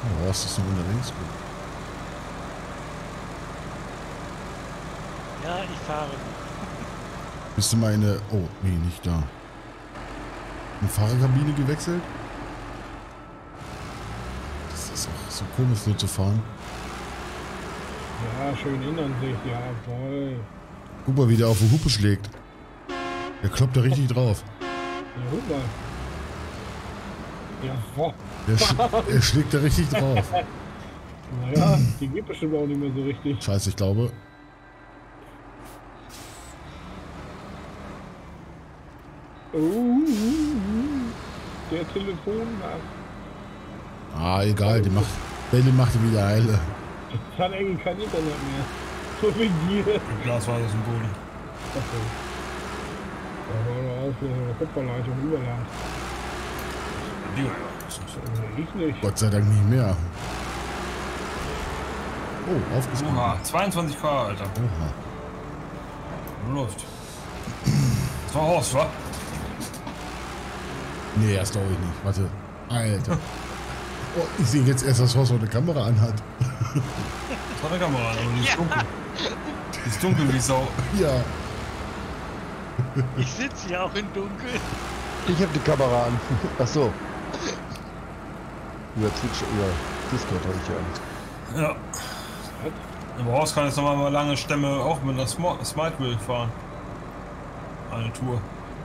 Oh, Horst ist noch unterwegs. Gut. Ja, ich fahre. Bist du mal in der... Oh, nee, nicht da. In Fahrerkabine gewechselt? Das ist auch so komisch, so zu fahren. Ja, schön Innenansicht, ja, voll. Guck mal, wie der auf die Hupe schlägt. Der kloppt da richtig drauf. Ja, guck mal. Ja, boah. Er schlägt da richtig drauf. Naja, die geht bestimmt auch nicht mehr so richtig. Scheiße, ich glaube... Der Telefon Ah, egal, die macht... Bälle macht die wieder heile. das hat eigentlich kein Internet mehr. So wie dir. Glas war das im Boden. Achso. Da war doch auch für eine Kupferleitung überladen. Ich nicht. Gott sei Dank nicht mehr. Oh, aufgesprungen. Oha, 22 K, Alter. Oha. Läuft. Das war Horst, wa? Nee, das glaube ich nicht. Warte. Alter. Oh, ich sehe jetzt erst, dass Horst so eine Kamera anhat. Das war eine Kamera, aber die ist dunkel. Die ist dunkel wie Sau. Ja. Ich sitze ja auch im Dunkeln. Ich habe die Kamera an. Ach so. Über Twitch, über Discord habe ich ja an. Ja. Aber Horst kann jetzt nochmal mal lange Stämme auch mit einer Smart Wheel fahren. Eine Tour.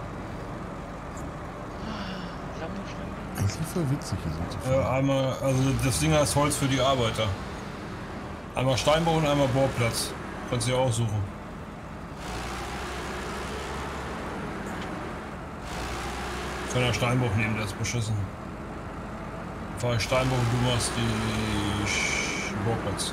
Eigentlich voll witzig hier so zu fahren. Einmal, also das Ding heißt Holz für die Arbeiter. Einmal Steinbau und einmal Bohrplatz. Kannst du ja auch suchen. Ich kann ja Steinbruch nehmen, der ist beschissen. Fahr ich Steinbruch und du machst die Bohrplatz.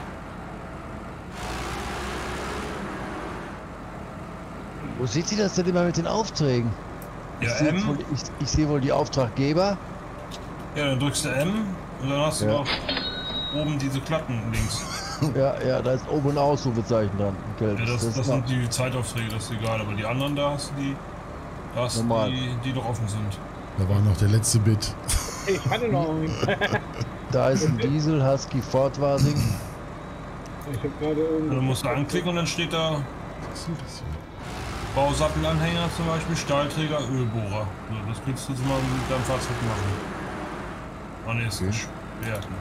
Wo sieht sie das denn immer mit den Aufträgen? Ja, Ich sehe wohl die Auftraggeber. Ja, dann drückst du M und dann hast du noch oben diese Klappen links. Ja, da ist oben ein Ausrufezeichen dran. Ja, das sind die Zeitaufträge, das ist egal, aber die anderen, da hast du die, die noch offen sind. Da war noch der letzte Bit. Ich hatte noch einen. Da ist ein Diesel, Husky, Fortwasing. Ich habe gerade irgendwie. Dann musst du anklicken und dann steht da Was ist das hier? Bausattelanhänger zum Beispiel, Stahlträger, Ölbohrer. So, das willst du jetzt mal mit deinem Fahrzeug machen. Ah ne, ist nicht schwer, ne?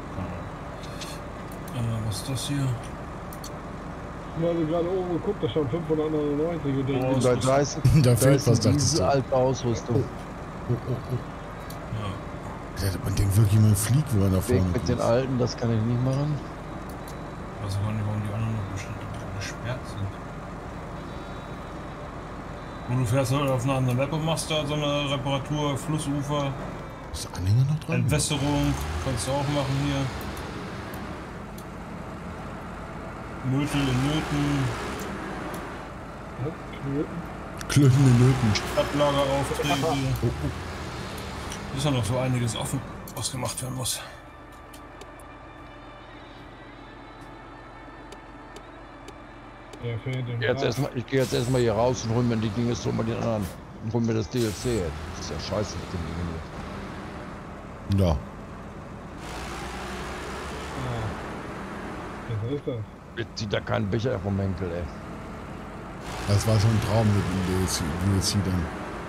Was ist das hier? Ich habe gerade oben geguckt, da stand 599 und denke, Oh, Da ist, Da fehlt ist was, ein dachtest Diesel, du. alte Ausrüstung. Ja. Man denkt wirklich, man fliegt, wenn man da vorne Weg mit den kommt. alten, das kann ich nicht machen. Ich weiß gar nicht, warum die anderen noch gesperrt sind. Und du fährst halt auf einer anderen Map und machst da so eine Reparatur, Flussufer, Ist der Anhänger noch dran? Entwässerung, kannst du auch machen hier. Nötel in Nöten, Klöchende Nöten. Stadtlageraufträge. Ist ja noch so einiges offen, was gemacht werden muss. der fährt im Ich gehe jetzt erstmal hier raus und hol mir die Dinge so mal den anderen. Und hol mir das DLC. Das ist ja scheiße mit dem Ding Ja. Was ist das? hier. Jetzt zieht da kein Becher vom Henkel, ey. Das war schon ein Traum mit dem DLC dann.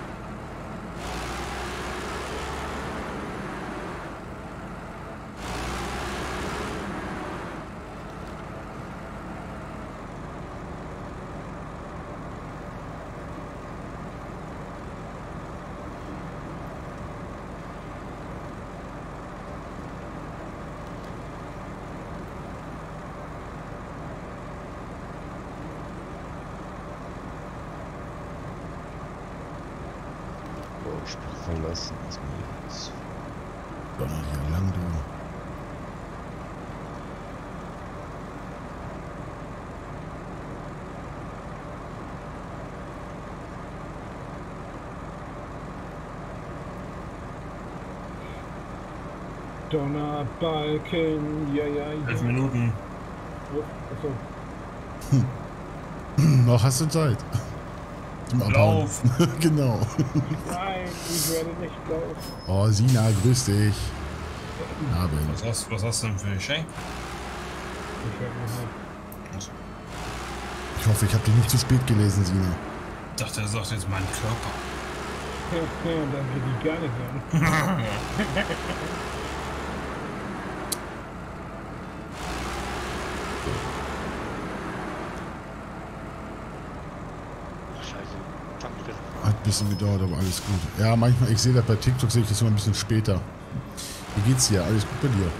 Spiel verlassen. Erstmal jetzt. Donner hier lang, du. Donnerbalken, ja. 11 Minuten. Oh, achso. Noch hast du Zeit. Zum Abhauen. Lauf! Genau. Nein, ich werde nicht laufen. Oh, Sina, grüß dich. Abend. Was hast du denn für ein Geschenk? Ich hab noch Also, Ich hoffe, ich habe dich nicht zu spät gelesen, Sina. ich dachte, er sagt jetzt mein Körper. ja, dann geht die gar nicht an. Ach, scheiße. Tankdrill. Hat ein bisschen gedauert, aber alles gut. Ja, manchmal, ich sehe das bei TikTok, sehe ich das immer ein bisschen später. Wie geht's dir? Alles gut bei dir?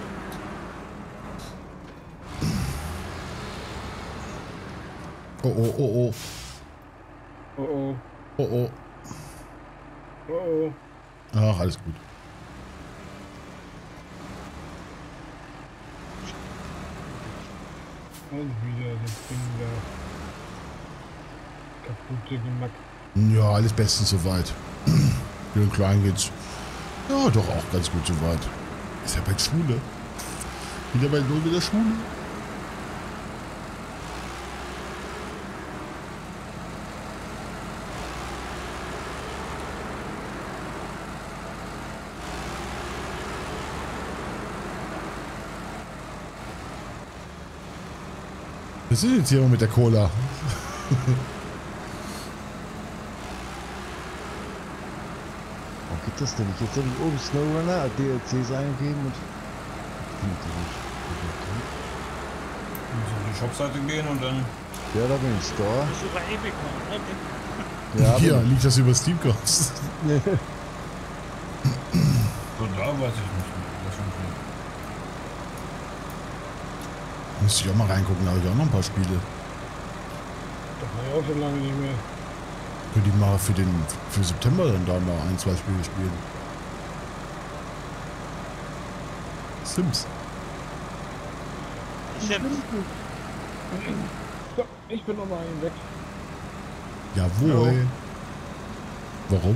Oh, oh, oh, oh. Oh oh, Oh, oh. oh oh. Ach, alles gut. Und wieder das Ding da. Kaputte gemacht. Ja, alles bestens soweit. Für den Kleinen geht's. Ja, doch auch ganz gut soweit. Ist ja bald Schule. Wieder bald nur wieder Schule. Was ist jetzt hier mit der Cola? Warum gibt das denn nicht? Jetzt habe ich oben SnowRunner DLCs eingegeben und finde die nicht. Du musst auf die Shopseite gehen und dann. Ja, da bin ich Store. Das ist über Epic machen, ne? Ja, Hier, bin liegt das über Steam kommst. ich. So, da weiß ich nicht. Das schon viel. Müsste ich auch mal reingucken, da habe ich auch noch ein paar Spiele. Das war ja auch schon lange nicht mehr. Könnte ich mal für September dann da mal 1, 2 Spiele spielen. Sims. Sims. So, ich bin nochmal einen weg. Jawohl. Warum?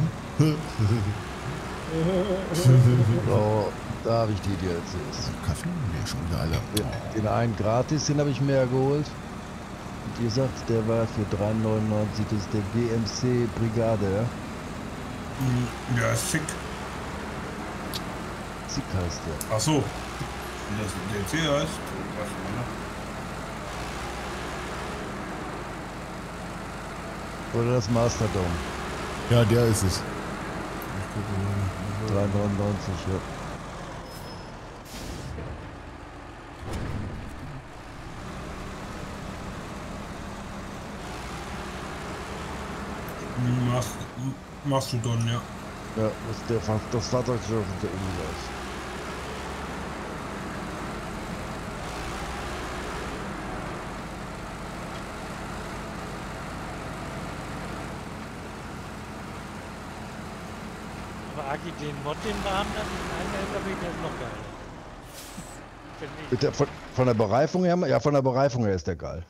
So, da habe ich die DLCs. Kaffee? Nee, schon wieder alle. Den einen gratis, den habe ich mir ja geholt. Und ihr sagt, der war für 3,99, das ist der GMC Brigade, ja? Ja, ist schick. Zick heißt der. Ach so. Wie das DLC heißt? Oder das Masterdom. Ja, der ist es. 3,99, ja. Mastodon, ja. Ja, das Fahrzeug sieht der irgendwie aus. Aber Agi, den Mod, den wir haben, das ist ein LKW, der ist noch geiler. Finde ich. Mit der, von der Bereifung her, ja, von der Bereifung her ist der geil.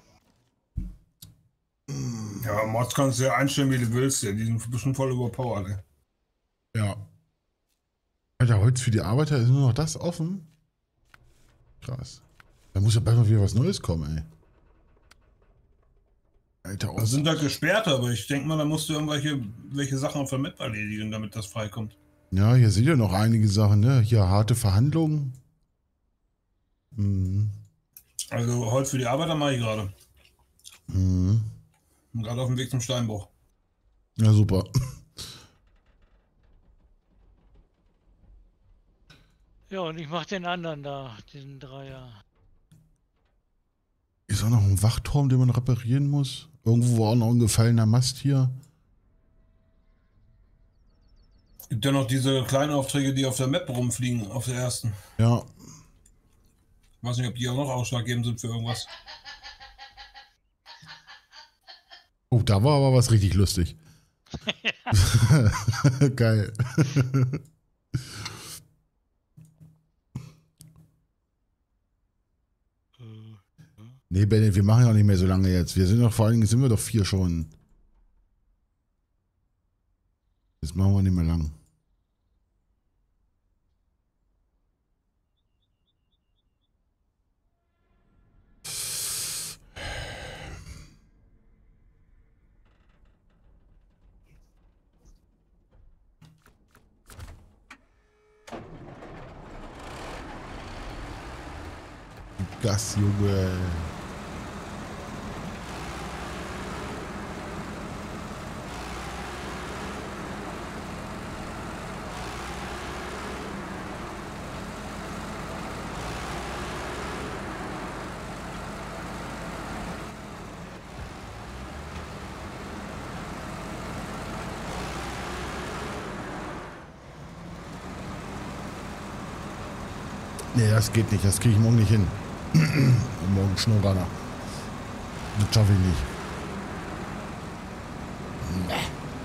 Ja, Mods kannst du ja einstellen, wie du willst. Ja, die sind bestimmt voll überpowered. Ey. Ja. Alter, heute für die Arbeiter ist nur noch das offen. Krass. Da muss ja bald mal wieder was Neues kommen, ey. Alter, Das sind halt gesperrt, aber ich denke mal, da musst du welche Sachen auf der Map erledigen, damit das freikommt. Ja, hier sind ja noch einige Sachen, ne? Hier harte Verhandlungen. Mhm. Also heute für die Arbeiter mache ich gerade. Mhm. Bin gerade auf dem Weg zum Steinbruch. Ja, super. Ja, und ich mach den anderen da, den Dreier. Ist auch noch ein Wachturm, den man reparieren muss. Irgendwo war auch noch ein gefallener Mast hier. Gibt ja noch diese kleinen Aufträge, die auf der Map rumfliegen, auf der ersten. Ja. Weiß nicht, ob die auch noch ausschlaggebend sind für irgendwas. Oh, da war aber was richtig lustig. Geil. Nee, Bennett, wir machen ja auch nicht mehr so lange jetzt. Wir sind doch, vor allen Dingen sind wir doch 4 schon. Jetzt machen wir nicht mehr lang. Gas, Junge. Nee, das geht nicht. Das kriege ich morgen nicht hin. Morgen Schnurraner. Das schaffe ich nicht. Nee.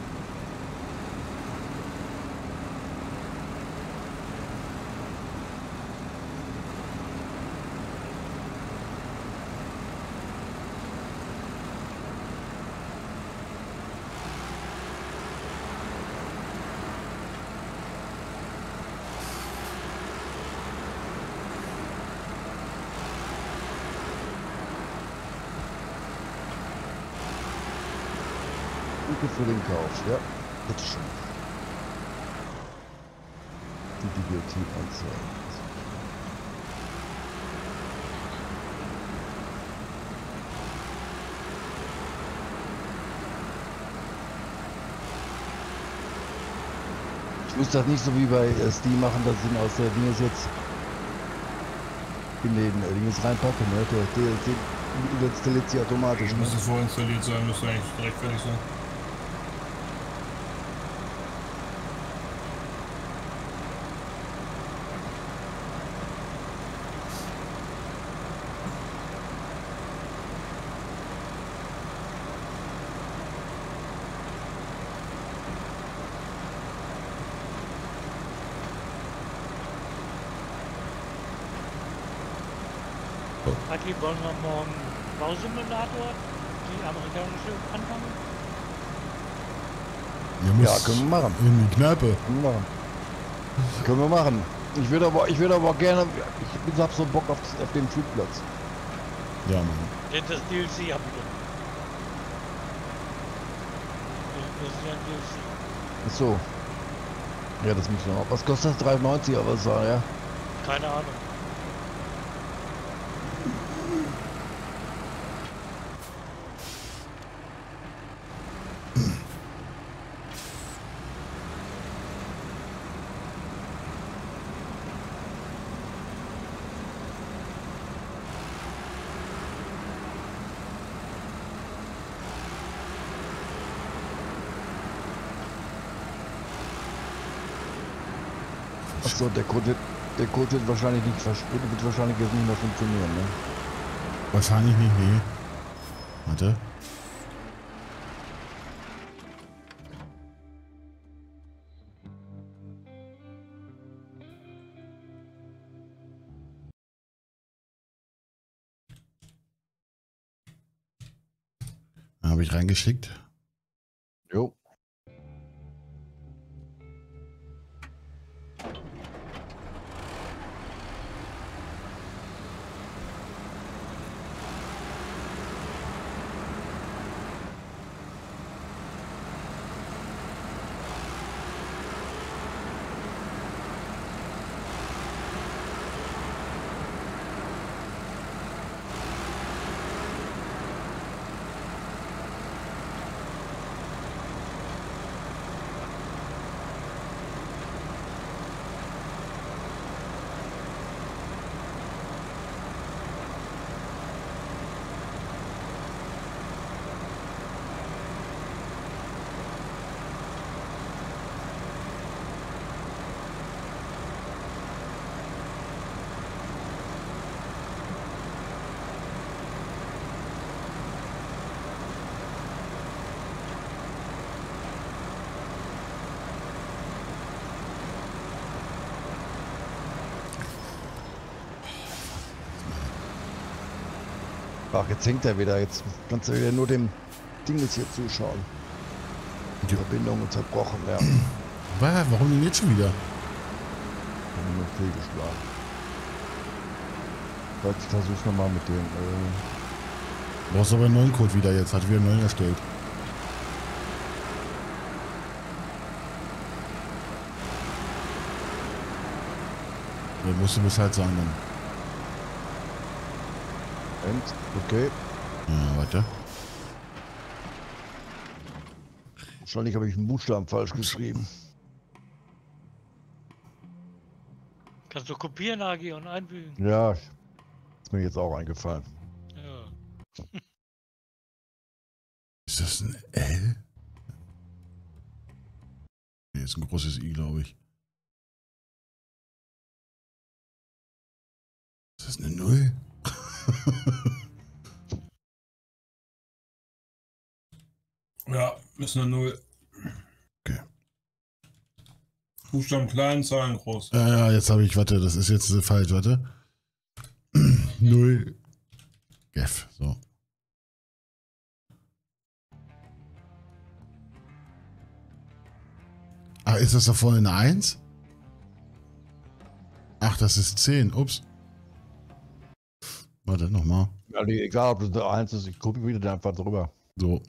Danke für den Kauf, ja. Bitteschön. Die Bibliothek anzeigen. Ich muss das nicht so wie bei Steam machen, dass ich ihn aus der Dinges jetzt in den Dinges reinpacke, ne? Der installiert sie automatisch. Müsste vorinstalliert sein, müsste eigentlich direkt fertig sein. Aki, wollen wir morgen Bausimulator, die amerikanische, anfangen? Ja, können wir machen. In die Kneipe. Können wir machen. Ich würde aber gerne, ich hab so Bock auf den Flugplatz. Ja, Mann. Das DLC habe ich doch. Das ist ja ein DLC. Ach so. Ja, das muss ich noch. Was kostet das? 3,90 aber so, ja? Keine Ahnung. Achso, der Code wird wahrscheinlich nicht wird wahrscheinlich jetzt nicht mehr funktionieren, ne? Wahrscheinlich nicht, nee. Warte. Habe ich reingeschickt. Jo. Ach, jetzt hängt er wieder. Jetzt kannst du wieder nur dem Ding jetzt hier zuschauen. Die Verbindung ist zerbrochen, ja. Warum denn jetzt schon wieder? Haben wir fehlgeschlagen. Ich versuch's nochmal mit dem. Brauchst aber einen neuen Code wieder jetzt. Hat wieder einen neuen erstellt. Da musst du Bescheid sagen dann. Moment, okay. Ja, weiter. Wahrscheinlich habe ich einen Buchstaben falsch geschrieben. Kannst du kopieren, Agi, und einfügen? Ja, ist mir jetzt auch eingefallen. Ja. Ist das ein L? Nee, ist ein großes I, glaube ich. Ist das eine Null? Ja, ist eine Null. Okay. Buchstaben klein, Zahlen groß. Ja, jetzt habe ich, warte, das ist jetzt falsch, warte. 0. F, so. Ah, ist das da vorne eine 1? Ach, das ist 10. Ups. Warte, nochmal. Ja, nee, egal, ob das der 1 ist, ich gucke wieder einfach drüber. So.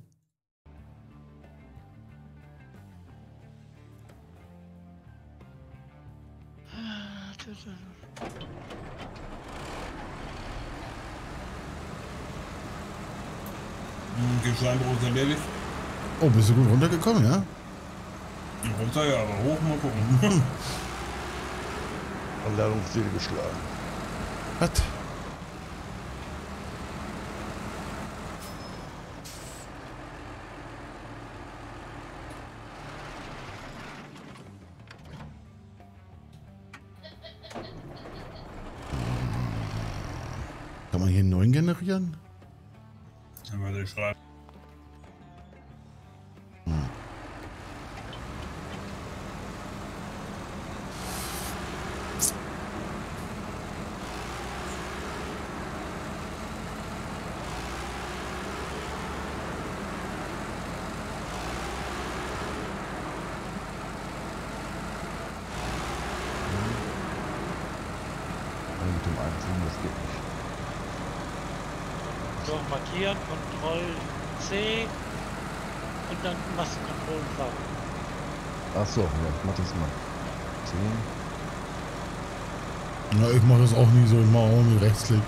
Geschleinbruch ist erledigt. Oh, bist du gut runtergekommen, ja? Runter ja, aber hoch mal gucken. Ladungsziel geschlagen. Was? Kann man hier einen neuen generieren? Dann werde ich schreiben. Mit dem Einzelnen, das geht nicht. So, markieren, Ctrl C und dann machst du Ctrl V. Ach so, ja, ich mach das mal. 10. Ja, ich mache das auch nie so. Ich mache auch mit Rechtsklick.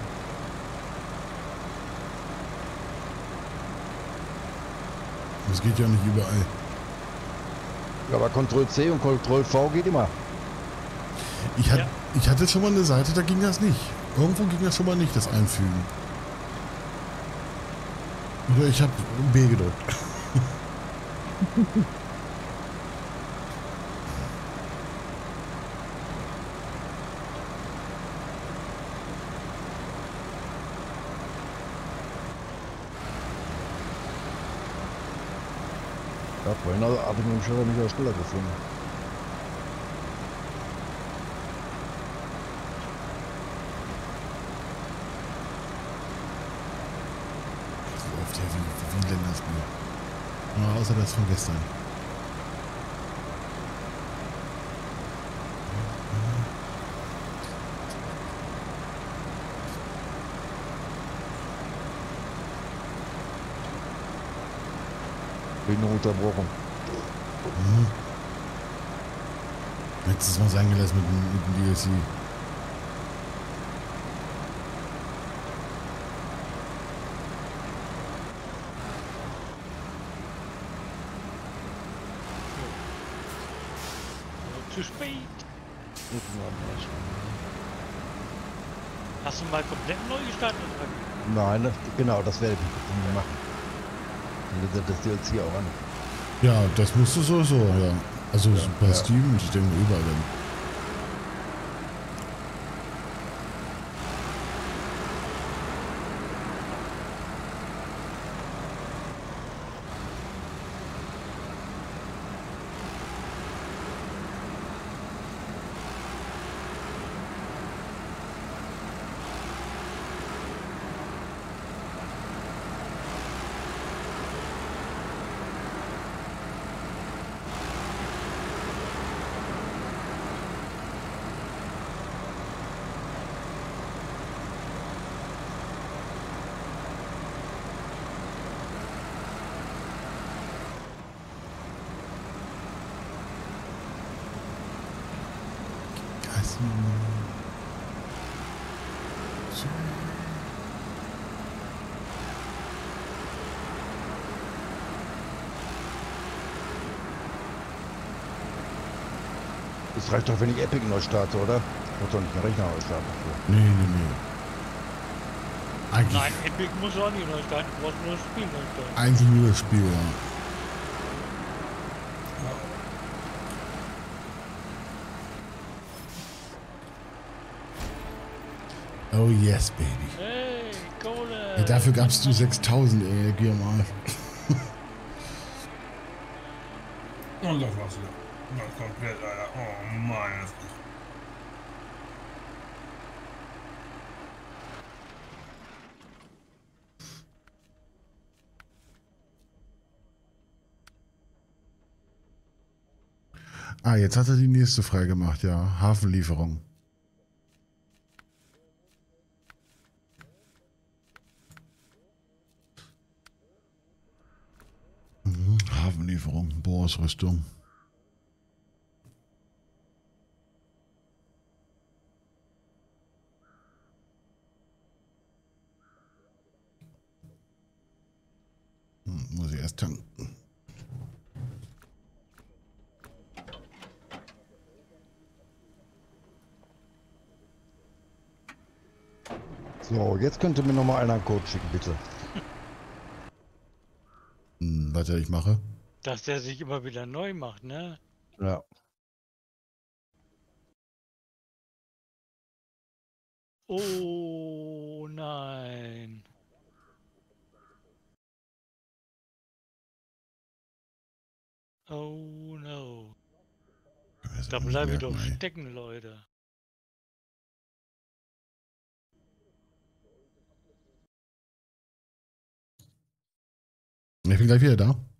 Das geht ja nicht überall. Ja, aber Ctrl C und Ctrl V geht immer. Ich hatte schon mal eine Seite, da ging das nicht. Irgendwo ging das schon mal nicht, das Einfügen. Oder ich habe B gedrückt. Ja, vorhin habe ich mit dem Schiller nicht als schneller gefunden. So oft hier wie Länderspiel. Ja, außer das von gestern. Bin nur unterbrochen. Mhm. Letztes Mal sein gelassen mit dem DLC. Zu spät. Hast du mal komplett neu gestartet? Nein, genau, das werde ich machen. Und das DLC auch an. Ja, das musst du so, ja. Also bei ja. Steam und ich denke überall dann. Das reicht doch, wenn ich Epic neu starte, oder? Ich muss doch nicht den Rechner neu starten. Nee, nee, nee. Eigentlich, Nein, Epic muss auch nicht neu starten. Du brauchst nur das Spiel neu starten. eigentlich nur das Spiel, ja. Oh yes, baby. Hey, Kohle! Ja, dafür gabst du 6000, ey, geh mal. Und das war's wieder. Das komplett, Alter. Oh meine Fresse. Ah, jetzt hat er die nächste freigemacht, ja. Hafenlieferung. Hafenlieferung, Bohrausrüstung. Muss ich erst tanken. So, jetzt könnte mir noch mal einer einen Code schicken, bitte. Warte, ich mache. Dass der sich immer wieder neu macht, ne? Ja. Oh nein. Oh no. Da bleibe ich doch stecken, Leute. Ich bin gleich wieder da.